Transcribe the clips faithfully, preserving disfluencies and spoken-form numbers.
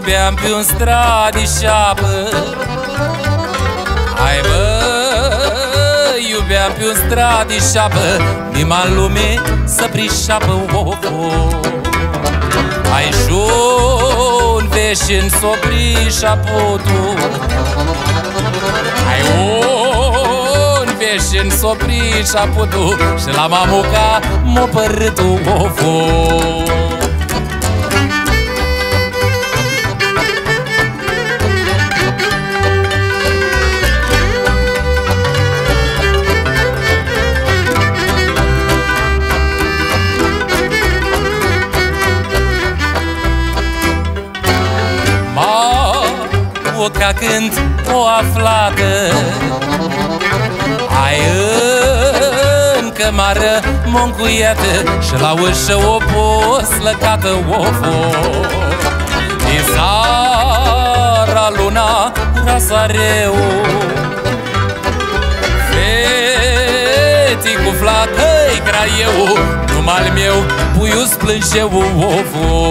iubeam pe un stradișapă. Hai bă, iubeam pe un stradișapă, nima în lume să prișapă ofo. Hai șun veșin s-o prișaputu. Hai un veșin s-o prișaputu și la mamuca m-o părâtu ofo. Ca când o aflată, ai în cămară moncuiată și la ușă o poslăcată ofo. Izara luna rasareu, feti cu flacă-i craieu, numai meu puiul splânșeu ofo.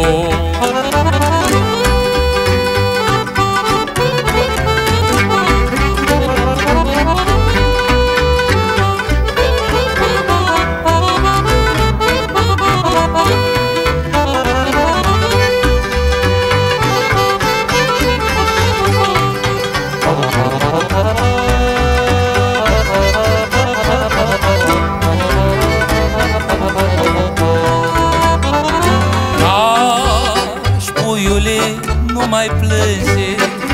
Nu mai plânge,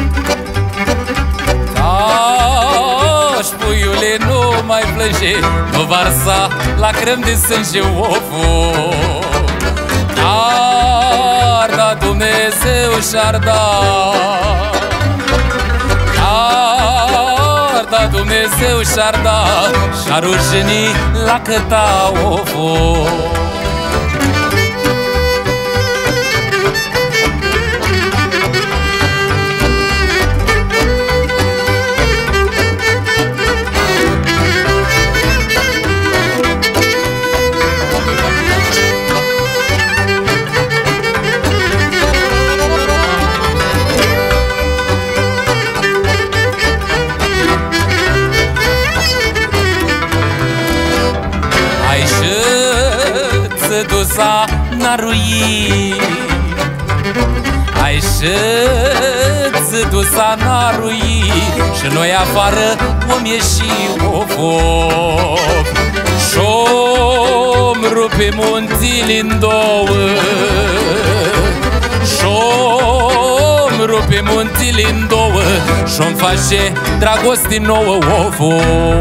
taci, puiule, nu mai plânge, nu varsa lacrimi de sânge ofo. Dar da Dumnezeu și-ar da, dar da Dumnezeu și-ar da, și-ar rujini la câta ofo. Dusa narui, ai și dusa narui, și noi afară om ieși ofo. Și-om rupe munțile în două, și-om rupe munțile în două, și-om face dragoste nouă ofo.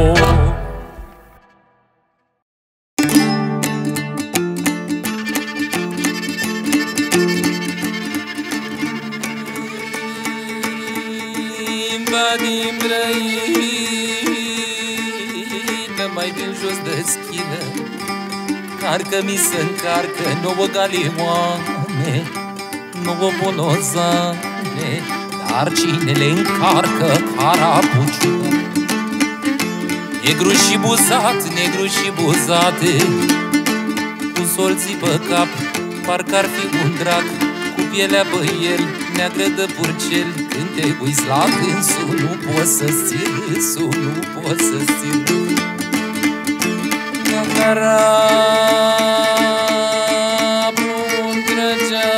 Din brăită, mai din jos de schină, carcă-mi se încarcă nouă galioane, nouă bonozane, dar cine le încarcă carapuciu? Negru și buzat, negru și buzate, cu solții pe cap, parcă-ar fi un drac, cu pielea pe el, neagră de purcel. Când te uiți la dânsul, nu poți să-ți ții râsul, nu poți să-ți ții râsul. Carapul trăgea,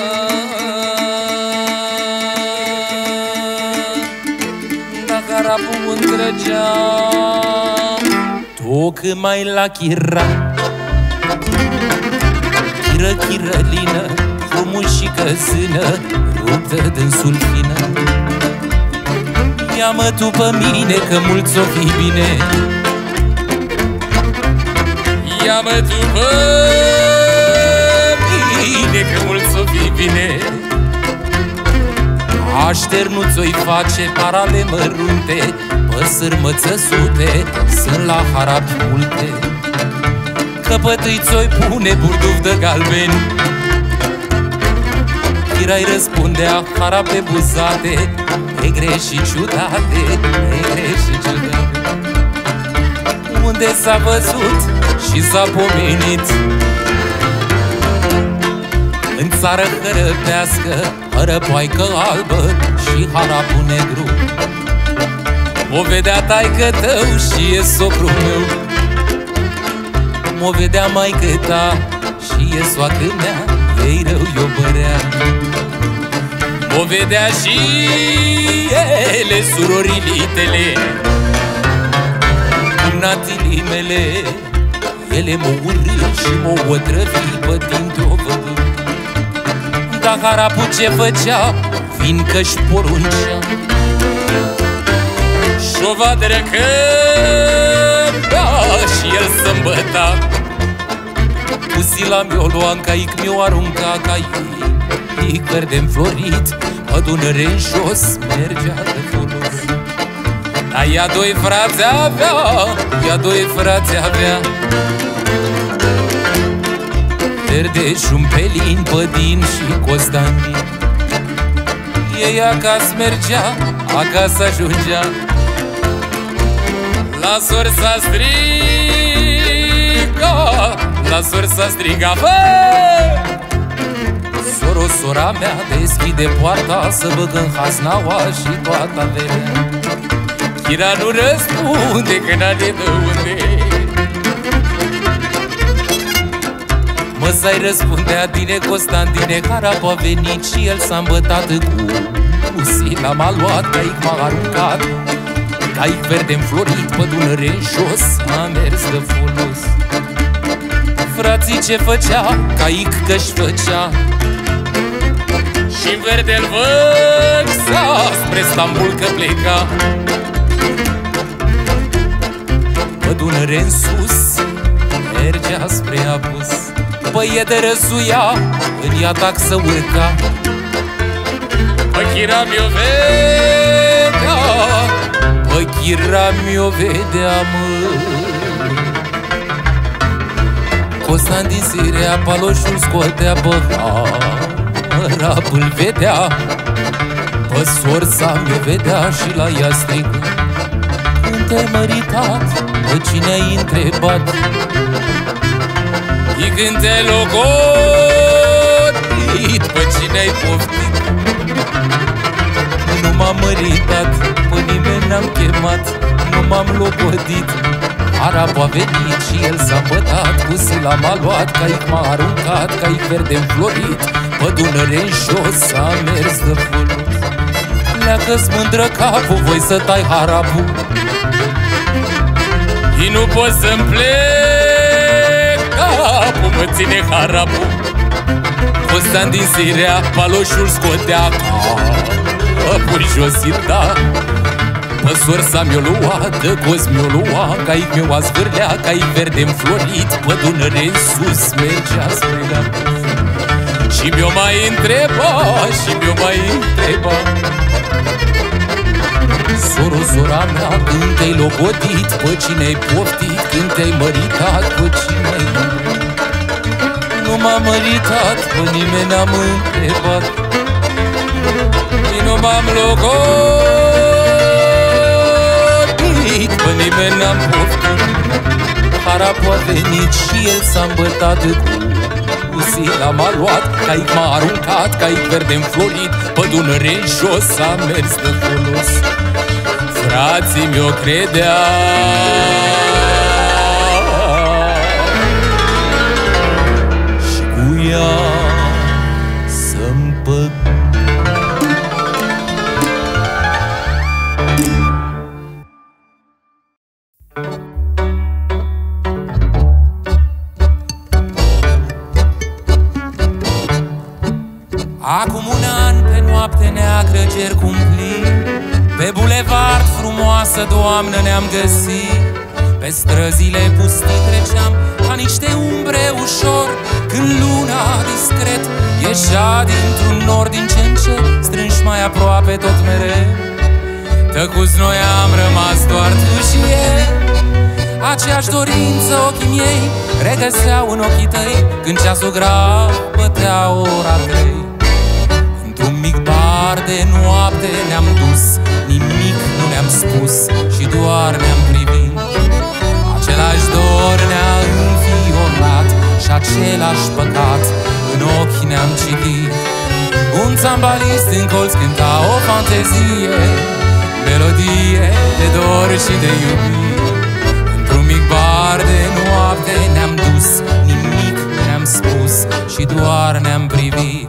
da carapul trăgea, tocmai la chira, chiră, chirălină, frumușică zână, ruptă dânsul fină. Ia-mă tu pe mine, că mult s-o fi bine. Ia-mă tu pe mine, că mult s-o fi bine. Așternuț-o-i face parale mărunte, păsări mățăsute, sunt la harap multe. Căpătâi-ți-o-i pune burduf de galbeni, Chira-i răspundea harape buzate, negre și ciudate, negre și ciudate. Unde s-a văzut și s-a pomenit, în țară hărăpească, hărăpoaică albă și harapul negru. M-o vedea taică tău și e socrul meu, m-o vedea maică ta și e soacră mea, ei rău i-o părea. M-o vedea și ele, surorilitele, cumnatilii mele, ele m-o urât și m-o otrăvi pătind-o văd. Dar harapul ce făcea, fiindcă-și poruncea, și-o vadără că da, și el sâmbăta. Pusila mi-o lua, caic mi-o arunca, caic verde înflorit, pe Dunăre în jos mergea de folos. Dar ea doi frați avea, ea doi frați avea, Verde și un Pelin, Pădin și Constantin. Ei acasă mergea, acasă ajungea, la sursa striga, la sursa striga, fă! Soro, sora mea, deschide poarta, să băgăm hasnaua și toată averea. Chira nu răspunde, că n-are de unde. Măsai răspundea, tine Constantine, harapul a venit și el s-a îmbătat cu Usila m-a luat, caic m-a aruncat, caic verde înflorit, pe Dunăre în jos a mers de folos. Frații ce făcea, caic că-și făcea, și-n verde-l văxa, spre Stambul că pleca. Pe Dunăre în sus mergea spre apus, păi e de răsuia, în iatac să urca. Pă Chira mi-o vedea, pă Chira mi-o vedea, mă. Constantin Sirea, paloșul scotea, bă, harapul vedea, pă sorsa mi-o vedea și la ea strigă. Când te-ai măritat, pe cine ai întrebat? Și când te-ai logodit, pe cine ai poftit? Nu m-am măritat, pe nimeni n-am chemat, nu m-am logodit. Harapul a venit și el s-a îmbătat, Usila m-a luat, caic m-a aruncat, caic verde înflorit, pe Dunăre în jos a mers de folos. Leacă-ți mândră capul, voi să tai harapul, și nu pot să-mi plec, capul mă ține harapul. Constantin Sirea, paloșul scotea, capul josita. Pe sorsa mi-o lua, de cos mi-o lua, caic mi-o azvârlea, caic verde înflorit, pe Dunăre în sus mergea spre apus. Și mi-o mai întreba, și mi-o mai întreba, soro, sora mea, când te-ai logodit, pe cine-ai poftit? Când te-ai măritat, pe cine-ai? Nu m-am măritat, pe nimeni n-am întrebat, și nu m-am logodit, pe nimeni n-am poftit. Harapul a venit și el s-a îmbătat cu Usila m-a luat, caic m-a aruncat, caic verde înflorit, pe Dunăre în jos a mers de folos. Frații mi-o credea și cu ea să-mi păc. Acum un an, pe noapte neagră, cer cumplit, pe bulevard frumoasă, Doamnă, ne-am găsit. Pe străzile pustii treceam ca niște umbre ușor, când luna discret ieșea dintr-un nor, din ce în ce strânși mai aproape tot mereu. Tăcuți noi am rămas doar tu și eu, aceeași dorință ochii miei regăseau în ochii tăi, când ceasul grav bătea ora trei. Într-un mic bar de noapte ne-am dus, nimic nu ne-am spus și doar ne-am privit. Același dor ne-a înviorat și același păcat în ochi ne-am citit. Un țambalist în colț cânta o fantezie, melodie de dor și de iubire. Într-un mic bar de noapte ne-am dus, nimic ne-am spus și doar ne-am privit.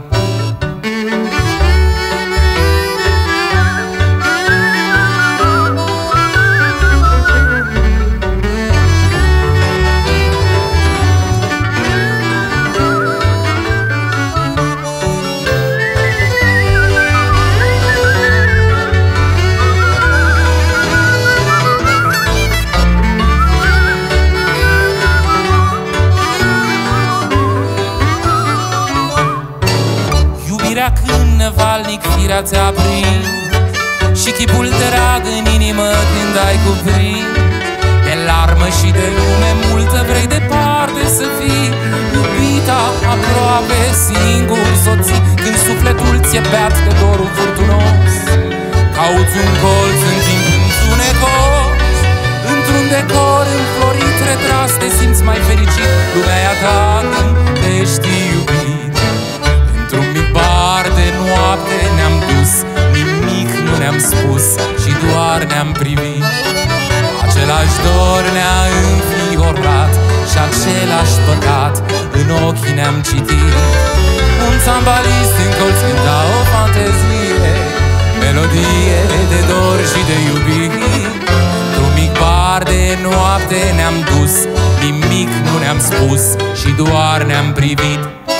Valnic firea ți-a prins și chipul drag în inimă când ai cuprins. De larmă și de lume multă vrei departe să fii, iubita aproape singur soții. Când sufletul ți-e beat de dorul furtunos, cauți un colț în timp întunecos. Într-un decor înflorit retras te simți mai fericit, lumea e a ta când te știi iubit. Într-un mic bar de noapte ne-am dus, nimic nu ne-am spus și doar ne-am privit. Același dor ne-a înfiorat și același păcat în ochii ne-am citit. Un țambalist în colț cânta o fantezie, melodie de dor și de iubire. Într-un mic bar de noapte ne-am dus, nimic nu ne-am spus și doar ne-am privit.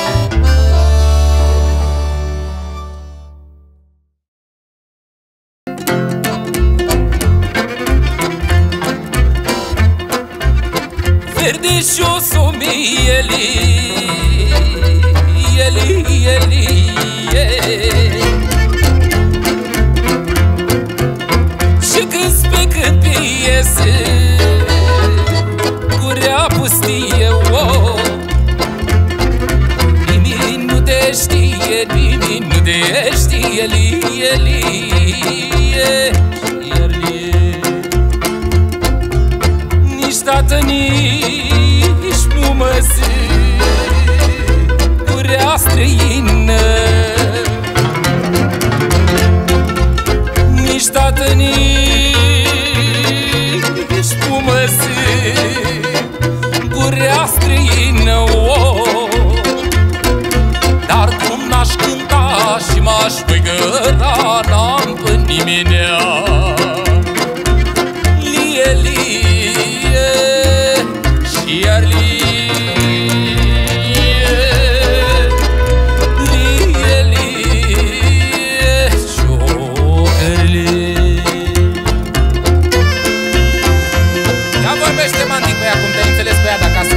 Verdeșosul mieli, eli, eli, și câți pe câmpie se gurea pustie, oh. Nimeni nu te știe, nimeni nu te știe, eli, eli, nici tată, nici mumăză, gurea străină. Nici tată, nici mumăză, gurea străină, oh. Dar cum n-aș cânta și m-aș mângăra, n-am pe nimenea. Lie, lie, și iar lie, lie, lie, ciocărle. Ia vorbește, Mandy, cu ea, cum te-ai înțeles cu ea de acasă.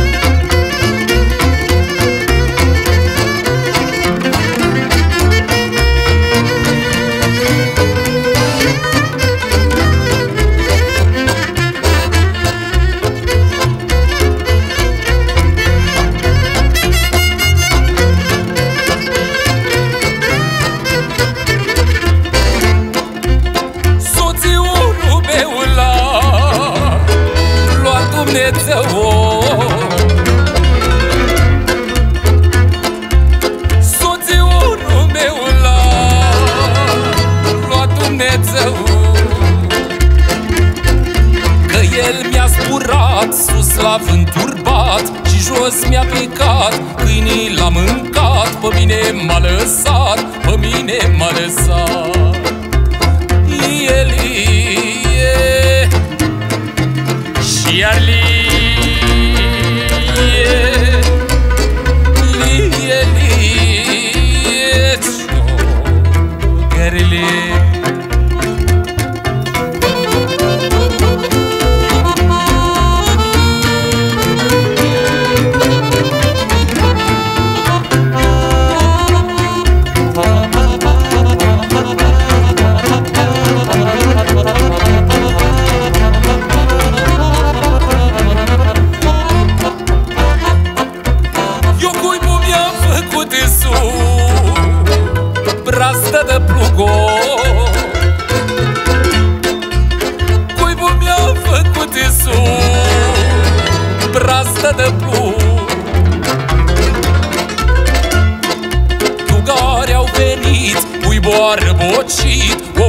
Soțiorul meu l-a luat Dumnezeu, că el mi-a spurat sus la vânt turbat și jos mi-a picat, câinii l-a mâncat, pe mine m-a lăsat, pe mine m-a lăsat. Lie, lie, și iar lie, lie, lie, ciocărle. Brastă de plugo, cuibul mi-a făcut isu, brastă de plug. barbocit, o